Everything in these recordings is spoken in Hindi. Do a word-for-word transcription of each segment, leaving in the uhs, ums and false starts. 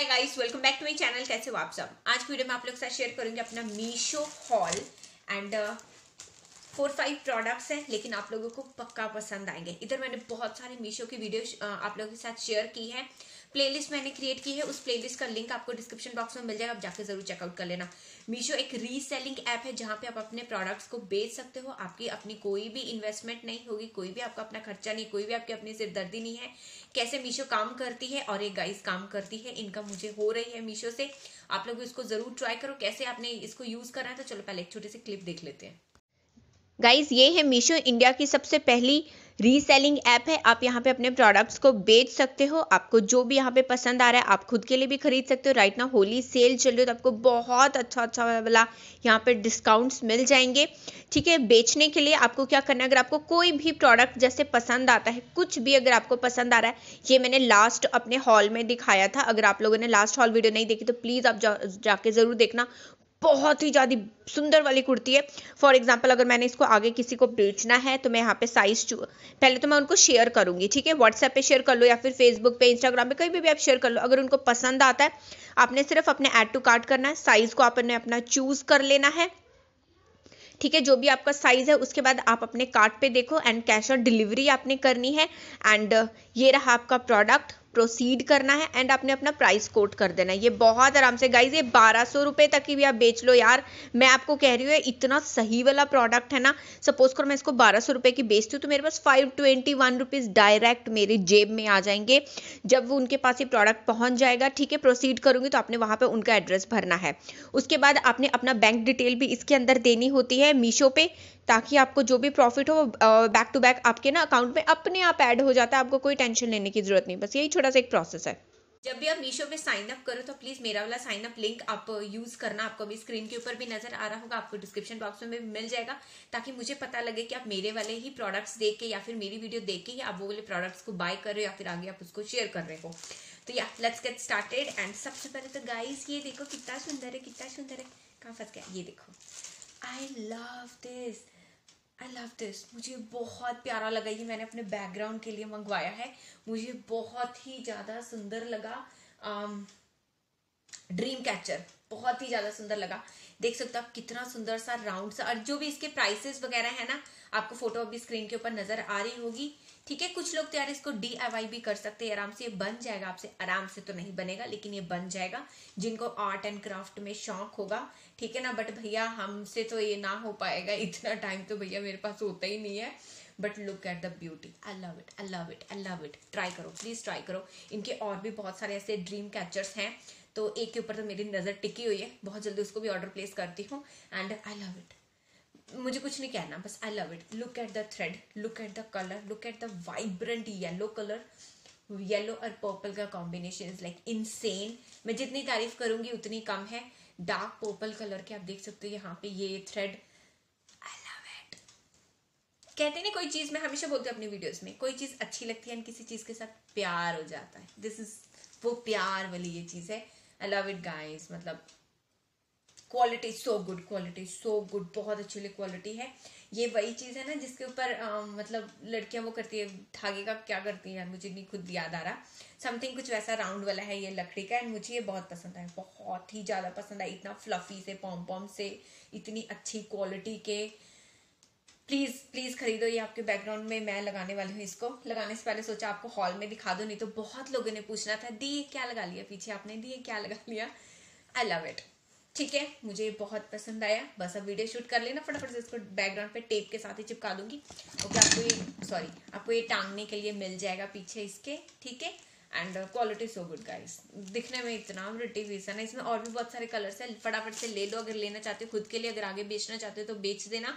Hi guys, welcome back to my channel. कैसे हो आप सब। आज की वीडियो में आप लोग के साथ शेयर करूंगी अपना Meesho haul and four five products हैं, लेकिन आप लोगों को पक्का पसंद आएंगे। इधर मैंने बहुत सारी मीशो की वीडियो आप लोगों के साथ शेयर की है, प्लेलिस्ट मैंने क्रिएट की है। उस प्लेलिस्ट का लिंक आपको डिस्क्रिप्शन बॉक्स में मिल जाएगा, आप जाकर जरूर चेकआउट कर लेना। मीशो एक रीसेलिंग ऐप है जहां पे आप अपने प्रोडक्ट्स को बेच सकते हो। आपकी अपनी कोई भी इन्वेस्टमेंट नहीं होगी, कोई भी आपका अपना खर्चा नहीं, कोई भी आपकी अपनी सिरदर्दी नहीं है। कैसे मीशो काम करती है और एक गाइस काम करती है, इनकम मुझे हो रही है मीशो से। आप लोग इसको जरूर ट्राई करो। कैसे आपने इसको यूज करना है, तो चलो पहले एक छोटी सी क्लिप देख लेते हैं। गाइस, ये है मीशो इंडिया की सबसे पहली रीसेलिंग ऐप है। आप यहाँ पे अपने प्रोडक्ट्स को बेच सकते हो। आपको जो भी यहाँ पे पसंद आ रहा है आप खुद के लिए भी खरीद सकते हो। राइट ना होली सेल चल रही है तो आपको बहुत अच्छा अच्छा वाला यहाँ पे डिस्काउंट्स मिल जाएंगे। ठीक है, बेचने के लिए आपको क्या करना है, अगर आपको कोई भी प्रोडक्ट जैसे पसंद आता है, कुछ भी अगर आपको पसंद आ रहा है, ये मैंने लास्ट अपने हॉल में दिखाया था। अगर आप लोगों ने लास्ट हॉल वीडियो नहीं देखी तो प्लीज़ आप जा, जाके ज़रूर देखना। बहुत ही ज़्यादा सुंदर वाली कुर्ती है। फॉर एग्जाम्पल अगर मैंने इसको आगे किसी को बेचना है तो मैं यहाँ पे साइज पहले तो मैं उनको शेयर करूंगी। ठीक है, व्हाट्सएप पे शेयर कर लो या फिर फेसबुक पे, इंस्टाग्राम पे, कहीं भी, भी आप शेयर कर लो। अगर उनको पसंद आता है आपने सिर्फ अपने ऐड टू कार्ट करना है, साइज को आपने अपना चूज कर लेना है। ठीक है, जो भी आपका साइज है उसके बाद आप अपने कार्ट पे देखो एंड कैश ऑन डिलीवरी आपने करनी है। एंड ये रहा आपका प्रोडक्ट, प्रोसीड करना है एंड आपने अपना प्राइस कोट कर देना है। ये बहुत आराम से गाइज, ये बारह सौ रुपए तक की भी आप बेच लो यार। मैं आपको कह रही हूँ इतना सही वाला प्रोडक्ट है ना। सपोज करो मैं इसको बारह सौ रुपए की बेचती हूँ तो मेरे पास five twenty one rupees direct मेरी जेब में आ जाएंगे जब वो उनके पास ये प्रोडक्ट पहुंच जाएगा। ठीक है, प्रोसीड करूंगी तो आपने वहां पे उनका एड्रेस भरना है। उसके बाद आपने अपना बैंक डिटेल भी इसके अंदर देनी होती है मीशो पे, ताकि आपको जो भी प्रॉफिट हो बैक टू बैक आपके ना अकाउंट में अपने आप ऐड हो जाता है। आपको कोई टेंशन लेने की जरूरत नहीं, बस यही छोटा सा एक प्रोसेस है। जब भी आप मीशो पे साइन अप करो तो प्लीज मेरा वाला साइन अप लिंक आप यूज करना। आपको अभी स्क्रीन के ऊपर भी नजर आ रहा होगा, आपको डिस्क्रिप्शन बॉक्स में भी मिल जाएगा, ताकि मुझे पता लगे कि आप मेरे वाले ही प्रोडक्ट्स देख के या फिर मेरी वीडियो देख के ही आप वो वाले प्रोडक्ट्स को बाय कर रहे हो या फिर आगे आप उसको शेयर कर रहे हो। तो या लेट्स गेट स्टार्टेड। एंड सबसे पहले तो गाइस ये देखो कितना सुंदर है, कितना सुंदर है। कहाँ फंस गया, ये देखो। I love this, I love this. मुझे बहुत प्यारा लगा। ये मैंने अपने बैकग्राउंड के लिए मंगवाया है। मुझे बहुत ही ज्यादा सुंदर लगा। ड्रीम कैचर बहुत ही ज्यादा सुंदर लगा। देख सकते हो आप कितना सुंदर सा राउंड सा, और जो भी इसके प्राइसेस वगैरह है ना, आपको फोटो अभी स्क्रीन के ऊपर नजर आ रही होगी। ठीक है, कुछ लोग तो यार इसको डी आई वाई भी कर सकते हैं आराम से। ये बन जाएगा आपसे, आराम से तो नहीं बनेगा लेकिन ये बन जाएगा जिनको आर्ट एंड क्राफ्ट में शौक होगा। ठीक है ना, बट भैया हमसे तो ये ना हो पाएगा, इतना टाइम तो भैया मेरे पास होता ही नहीं है। But look at the beauty, I love it, I love it, I love it. Try करो, प्लीज ट्राई करो। इनके और भी बहुत सारे ऐसे ड्रीम कैचर्स हैं, तो एक के ऊपर तो मेरी नजर टिकी हुई है। बहुत जल्दी उसको भी ऑर्डर प्लेस करती हूँ एंड आई लव इट। मुझे कुछ नहीं कहना, बस I love it. Look at the thread, look at the colour, look at the vibrant yellow colour. Yellow और पर्पल का कॉम्बिनेशन इज लाइक इनसेन। मैं जितनी तारीफ करूंगी उतनी कम है। डार्क पर्पल कलर के आप देख सकते हो यहाँ पे ये थ्रेड। I love it. कहते नहीं, कोई चीज, मैं हमेशा बोलती हूँ अपनी वीडियोस में, कोई चीज अच्छी लगती है किसी चीज के साथ प्यार हो जाता है। दिस इज वो प्यार वाली ये चीज है। I love it guys. मतलब quality so good, quality so good, बहुत अच्छी क्वालिटी है। ये वही चीज है ना जिसके ऊपर मतलब लड़कियां वो करती है, धागे का क्या करती है यार, मुझे नहीं खुद याद आ रहा। समथिंग कुछ वैसा राउंड वाला है ये लकड़ी का, एंड मुझे ये बहुत पसंद आया, बहुत ही ज्यादा पसंद आया। इतना फ्लफी से, पॉम पॉम से, इतनी अच्छी क्वालिटी के। प्लीज प्लीज खरीदो ये। आपके बैकग्राउंड में मैं लगाने वाली हूँ इसको। लगाने से पहले सोचा आपको हॉल में दिखा दो, नहीं तो बहुत लोगों ने पूछना था दी क्या लगा लिया पीछे आपने, दी क्या लगा लिया। I love it. ठीक है, मुझे बहुत पसंद आया। बस अब वीडियो शूट कर लेना फटाफट से, इसको बैकग्राउंड पे टेप के साथ ही चिपका दूंगी। ओके, आपको ये सॉरी आपको ये टांगने के लिए मिल जाएगा पीछे इसके। ठीक है, and quality so good guys. दिखने में इतना प्रिटी पीस है ना। इसमें और भी बहुत सारे कलर्स है, फटाफट से ले लो अगर लेना चाहते हो खुद के लिए। अगर आगे बेचना चाहते हो तो बेच देना,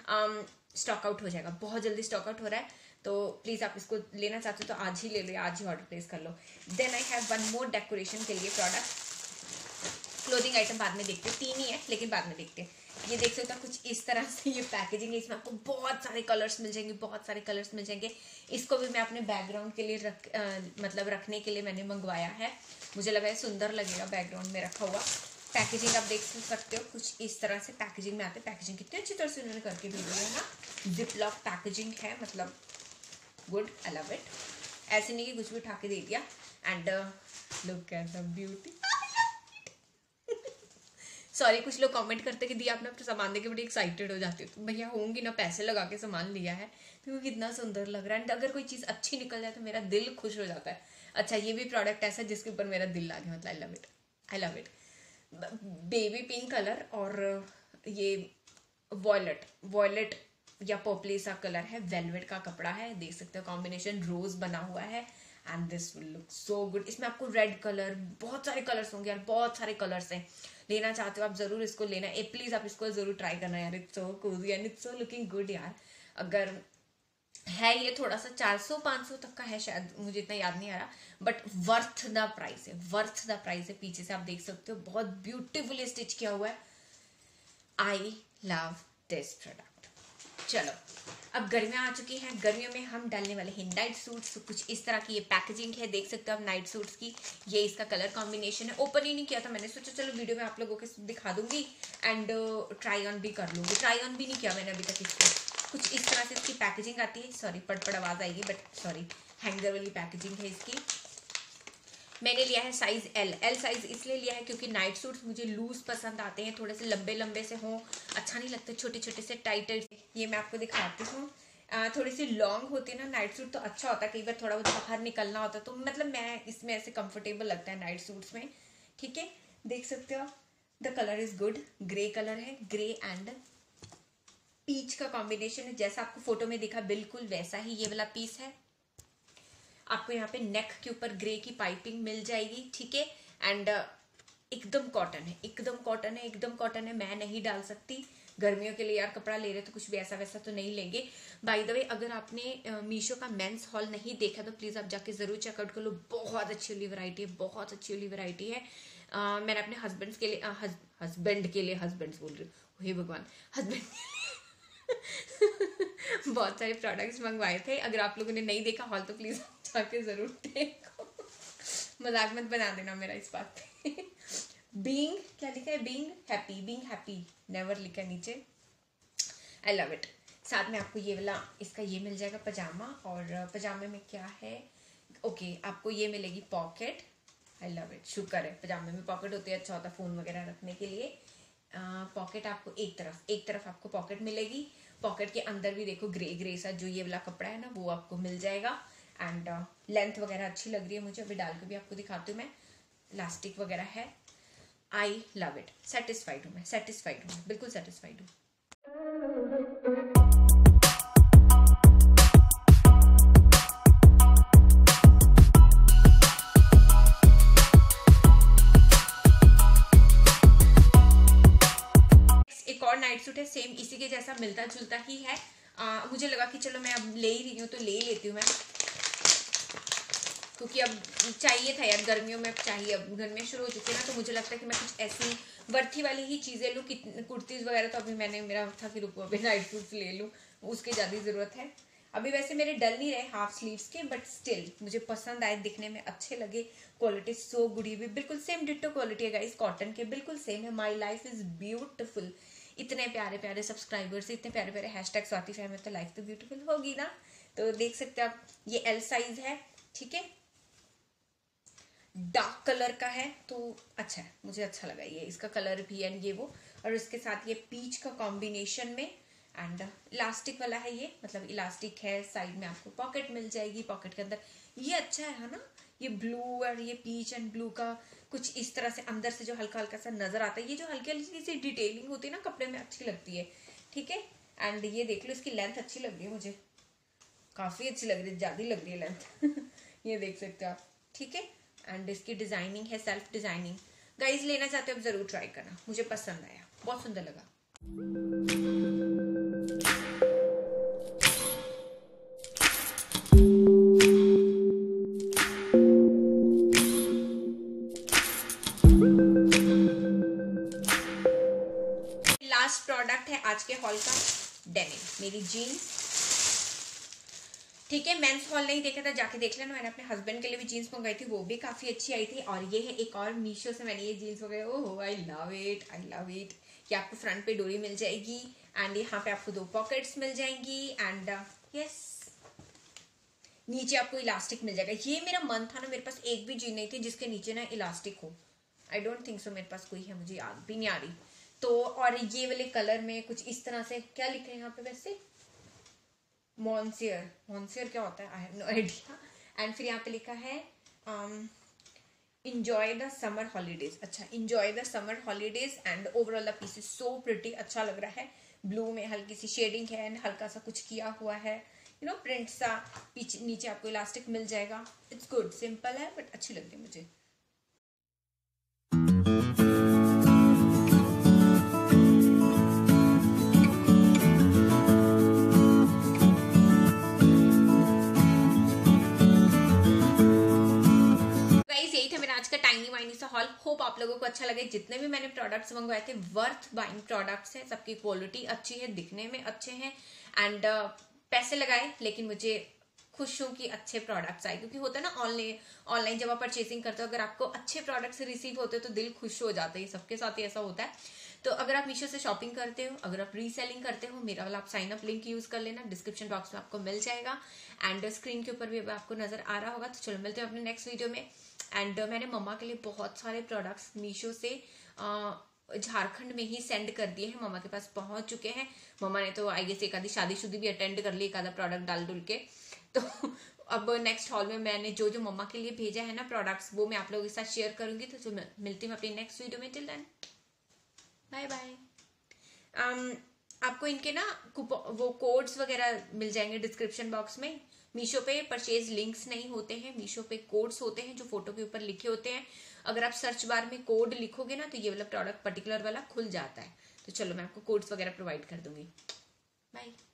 स्टॉक आउट हो जाएगा, बहुत जल्दी स्टॉक आउट हो रहा है। तो प्लीज आप इसको लेना चाहते हो तो आज ही ले लो, आज ही ऑर्डर प्लेस कर लो। Then I have one more decoration के लिए प्रोडक्ट। क्लोथिंग आइटम बाद में देखते हैं, तीन ही है लेकिन बाद में देखते हैं। ये देख सकते हो कुछ इस तरह से ये पैकेजिंग है। इसमें आपको बहुत सारे कलर्स मिल जाएंगे, बहुत सारे कलर्स मिल जाएंगे। इसको भी मैं अपने बैकग्राउंड के लिए रख आ, मतलब रखने के लिए मैंने मंगवाया है। मुझे लगा है सुंदर लगेगा बैकग्राउंड में रखा हुआ। पैकेजिंग आप देख सकते हो कुछ इस तरह से पैकेजिंग में आते हैं। पैकेजिंग कितनी अच्छी तरह से उन्होंने करके दी है ना। जिप लॉक पैकेजिंग है, मतलब गुड, आई लव इट। ऐसे नहीं कि कुछ भी उठा के दे दिया। And look at the beauty. Sorry, कुछ लोग कमेंट करते कि दिया आपने अपने सामान देके बड़ी एक्साइटेड हो जाती हो। तो भैया होंगी ना, पैसे लगा के सामान लिया है तो कितना सुंदर लग रहा है। एंड अगर कोई चीज अच्छी निकल जाए तो मेरा दिल खुश हो जाता है। अच्छा, ये भी प्रोडक्ट ऐसा जिसके ऊपर मेरा दिल आ गया, मतलब I love it, I love it. Baby pink colour और ये वॉयलेट वॉयलेट या पर्पली सा कलर है, वेलवेट का कपड़ा है, देख सकते हो कॉम्बिनेशन रोज बना हुआ है and this will look so good. इसमें आपको रेड कलर, बहुत सारे कलर्स होंगे यार, बहुत सारे कलर्स हैं। लेना चाहते हो आप जरूर इसको लेना है, प्लीज आप इसको जरूर ट्राई करना यार। It's so cosy and it's so looking good यार। अगर है ये थोड़ा सा चार सौ पाँच सौ तक का है शायद, मुझे इतना याद नहीं आ रहा, बट वर्थ द प्राइस है, वर्थ द प्राइस है। पीछे से आप देख सकते हो बहुत ब्यूटीफुली स्टिच किया हुआ है। I love this product. चलो, अब गर्मियां आ चुकी हैं, गर्मियों में हम डालने वाले हैं नाइट सूट्स। कुछ इस तरह की ये पैकेजिंग है, देख सकते हो आप नाइट सूट्स की। ये इसका कलर कॉम्बिनेशन है। ओपन ही नहीं किया था मैंने, सोचा चलो वीडियो में आप लोगों को दिखा दूंगी एंड ट्राई ऑन भी कर लूंगी। ट्राई ऑन भी नहीं किया मैंने अभी तक इसको। कुछ इस तरह से इसकी पैकेजिंग आती है। सॉरी, पटपट आवाज आएगी, बट सॉरी, हैंगर वाली पैकेजिंग है इसकी। मैंने लिया है साइज एल। एल साइज इसलिए लिया है क्योंकि नाइट सूट्स मुझे लूज पसंद आते हैं, थोड़े से लंबे लंबे से हों, अच्छा नहीं लगता छोटे छोटे से टाइट टाइट। ये मैं आपको दिखाती हूँ, थोड़ी सी लॉन्ग होती है ना नाइट सूट तो अच्छा होता है। कई बार थोड़ा बहुत बाहर निकलना होता है तो मतलब मैं इसमें ऐसे कंफर्टेबल लगता है नाइट सूट्स में। ठीक है, देख सकते हो the colour is good, grey colour है, ग्रे एंड पीच का कॉम्बिनेशन है। जैसा आपको फोटो में दिखा बिल्कुल वैसा ही ये वाला पीस है। आपको यहाँ पे नेक के ऊपर ग्रे की पाइपिंग मिल जाएगी। ठीक है, एंड एकदम कॉटन है, एकदम कॉटन है, एकदम कॉटन है। मैं नहीं डाल सकती गर्मियों के लिए यार, कपड़ा ले रहे तो कुछ भी ऐसा वैसा तो नहीं लेंगे। बाय द वे, अगर आपने मीशो का मेंस हॉल नहीं देखा तो प्लीज आप जाके जरूर चेकआउट कर लो। बहुत अच्छी वाली वैरायटी है, बहुत अच्छी वाली वैरायटी है। uh, मैंने अपने हस्बैंड के लिए हस्बैंड के लिए हस्बैंड बोल रही हूँ, हे भगवान, हस्बैंड बहुत सारे प्रोडक्ट्स मंगवाए थे। अगर आप लोगों ने नहीं देखा हॉल तो प्लीज जाके जरूर देखो। मजाक मत बना देना मेरा इस बात पे। बीइंग क्या लिखा है, being happy, being happy never लिखा नीचे। I love it. साथ में आपको ये वाला इसका ये मिल जाएगा पजामा, और पजामे में क्या है, ओके okay, आपको ये मिलेगी पॉकेट। आई लव इट, शुक्र है पजामे में पॉकेट होती है, अच्छा होता है फोन वगैरह रखने के लिए। पॉकेट आपको एक तरफ एक तरफ आपको पॉकेट मिलेगी। पॉकेट के अंदर भी देखो ग्रे ग्रे सा जो ये वाला कपड़ा है ना वो आपको मिल जाएगा। एंड लेंथ वगैरह अच्छी लग रही है मुझे, अभी डाल के भी आपको दिखाती हूँ मैं। इलास्टिक वगैरह है। आई लव इट, सेटिस्फाइड हूँ मैं, सेटिस्फाइड हूँ, बिल्कुल सेटिस्फाइड हूँ। एक और नाइट सूट है, सेम इसी के जैसा मिलता जुलता ही है। आ, मुझे लगा कि चलो मैं अब ले ही रही हूँ तो ले ही लेती हूँ मैं, क्योंकि अब चाहिए था यार, गर्मियों में चाहिए। अब गर्मियाँ शुरू हो चुकी है ना तो मुझे लगता है कि मैं कुछ ऐसी वर्थी वाली ही चीज़ें लूँ। कुर्तीज़ वगैरह तो अभी मैंने, मेरा था कि रुको अभी नाइट सूट्स ले लूँ, उसकी ज़्यादा ज़रूरत है। अभी वैसे मेरे डल नहीं रहे हाफ स्लीव्स के, बट स्टिल मुझे पसंद आए, दिखने में अच्छे लगे। क्वालिटी सो गुड, भी बिल्कुल सेम डिट्टो क्वालिटी है गाइस, कॉटन के बिल्कुल सेम है। My life is beautiful. इतने प्यारे प्यारे सब्सक्राइबर्स, इतने प्यारे प्यारे हैशटैग स्वाति फैम में, तो लाइफ तो ब्यूटीफुल होगी ना। तो देख सकते हो आप, ये एल साइज है। ठीक है, डार्क कलर का है तो अच्छा है, मुझे अच्छा लगा ये, इसका कलर भी एंड ये वो, और इसके साथ ये पीच का कॉम्बिनेशन में। एंड इलास्टिक वाला है ये, मतलब इलास्टिक है, साइड में आपको पॉकेट मिल जाएगी। पॉकेट के अंदर ये अच्छा है ना, ये ब्लू और ये पीच एंड ब्लू का कुछ इस तरह से अंदर से जो हल्का हल्का सा नजर आता है। ये जो हल्की हल्की सी डिटेलिंग होती है ना कपड़े में, अच्छी लगती है। ठीक है, एंड ये देख लो, इसकी लेंथ अच्छी लग रही है मुझे, काफी अच्छी लग रही है, ज्यादा लग रही है लेंथ। ये देख सकते हो आप। ठीक है, एंड इसकी डिजाइनिंग है सेल्फ डिजाइनिंग। गाइज लेना चाहते हो आप जरूर ट्राई करना, मुझे पसंद आया, बहुत सुंदर लगा। लास्ट प्रोडक्ट है आज के हॉल का, डेनिम, मेरी जीन्स। ठीक है, मेंस हॉल नहीं देखा था, जाके देख लेना। मैंने अपने हस्बैंड के लिए भी जीन्स मंगाई थी, वो भी काफी अच्छी आई थी। और ये है एक और मीशो से मैंने ये जीन्स मंगाई। Oh I love it, I love it. ये आपको फ्रंट पे डोरी मिल जाएगी एंड यहाँ पे आपको दो पॉकेट्स मिल जाएंगी। एंड यस, नीचे आपको इलास्टिक मिल जाएगा। ये मेरा मन था ना, मेरे पास एक भी जीन नहीं थी जिसके नीचे ना इलास्टिक हो। आई डोंट थिंक सो मेरे पास कोई है, मुझे याद भी नहीं आ रही। तो और ये वाले कलर में कुछ इस तरह से, क्या लिखा है यहाँ पे वैसे, मॉन्सियर, मॉन्सियर क्या होता है, I have no idea. And फिर यहाँ पे लिखा है इंजॉय द समर हॉलीडेज। अच्छा, enjoy the summer holidays and overall the piece is so pretty, अच्छा लग रहा है। ब्लू में हल्की सी शेडिंग है एंड हल्का सा कुछ किया हुआ है, यू नो प्रिंट सा। पीछे नीचे आपको इलास्टिक मिल जाएगा। इट्स गुड, सिंपल है बट अच्छी लगती है मुझे। टाइनी वाइनी सा हॉल, होप आप लोगों को अच्छा लगे। जितने भी मैंने प्रोडक्ट्स मंगवाए थे वर्थ बाइंग प्रोडक्ट्स हैं, सबकी क्वालिटी अच्छी है, दिखने में अच्छे हैं एंड uh, पैसे लगाए लेकिन मुझे खुश हूँ कि अच्छे प्रोडक्ट्स आए। क्योंकि होता है ना ऑनलाइन ऑनलाइन जब आप परचेसिंग करते हो, अगर आपको अच्छे प्रोडक्ट्स रिसीव होते हो तो दिल खुश हो जाता है। सबके साथ ही ऐसा होता है। तो अगर आप मीशो से शॉपिंग करते हो, अगर आप रीसेलिंग करते हो, मेरा वाला आप साइन अप लिंक यूज कर लेना, डिस्क्रिप्शन बॉक्स में आपको मिल जाएगा एंड स्क्रीन के ऊपर भी आपको नजर आ रहा होगा। तो चलो मिलते हैं अपने नेक्स्ट वीडियो में। एंड uh, मैंने मम्मा के लिए बहुत सारे प्रोडक्ट्स मीशो से झारखंड में ही सेंड कर दिए हैं, मम्मा के पास पहुंच चुके हैं। मम्मा ने तो आई गेस एक आधी शादीशुदी भी अटेंड कर ली, एक आधा प्रोडक्ट डाल डुल के। तो अब नेक्स्ट हॉल में मैंने जो जो मम्मा के लिए भेजा है ना प्रोडक्ट्स, वो मैं आप लोगों के साथ शेयर करूंगी। तो जो मिलती हूँ अपनी नेक्स्ट वीडियो में। Till then bye bye. आपको इनके ना वो कोड्स वगैरह मिल जाएंगे डिस्क्रिप्शन बॉक्स में। मीशो पे परचेज लिंक्स नहीं होते हैं, मीशो पे कोड्स होते हैं जो फोटो के ऊपर लिखे होते हैं। अगर आप सर्च बार में कोड लिखोगे ना तो ये वाला प्रोडक्ट पर्टिकुलर वाला खुल जाता है। तो चलो मैं आपको कोड्स वगैरह प्रोवाइड कर दूंगी। बाय।